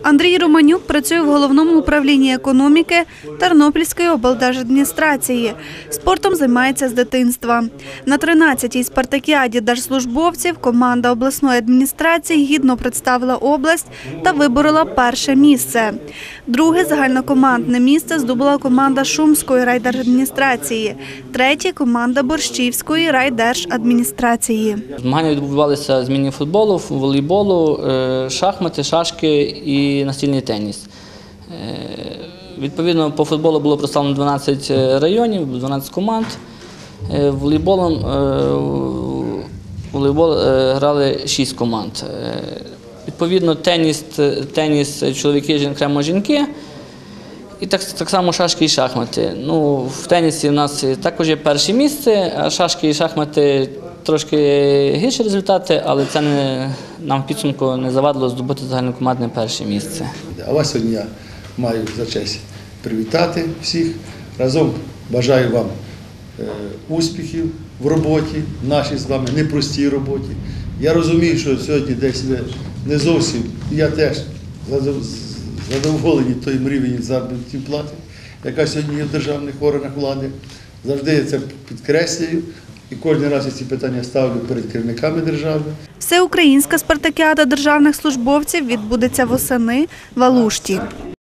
Андрій Романюк працює в Головному управлінні економіки Тернопільської облдержадміністрації. Спортом займається з дитинства. На 13-й спартакіаді держслужбовців команда обласної адміністрації гідно представила область та виборола перше місце. Друге загальнокомандне місце здобула команда Шумської райдержадміністрації, третє – команда Борщівської райдержадміністрації. Змагання відбувалися з міні-футболу, волейболу, шахмати, шашки і настільний теніс. Відповідно, по футболу було представлено 12 районів, 12 команд. Волейбол грали 6 команд. Відповідно, теніс чоловіки, окремо жінки. І так само шашки і шахмати. В тенісі в нас також є перше місце, а шашки і шахмати трошки гірші результати, але це нам в підсумку не завадило здобути загальнокомандне перше місце. А вас сьогодні я маю за честь привітати всіх. Разом бажаю вам успіхів в роботі, в нашій з вами непростій роботі. Я розумію, що сьогодні десь ви не зовсім, я теж задоволені тим рівнем заробітної плати, яка сьогодні є в державних органах влади. Завжди я це підкреслюю. І кожен раз я ці питання ставлю перед керівниками держави. Всеукраїнська спартакіада державних службовців відбудеться восени в Алушті.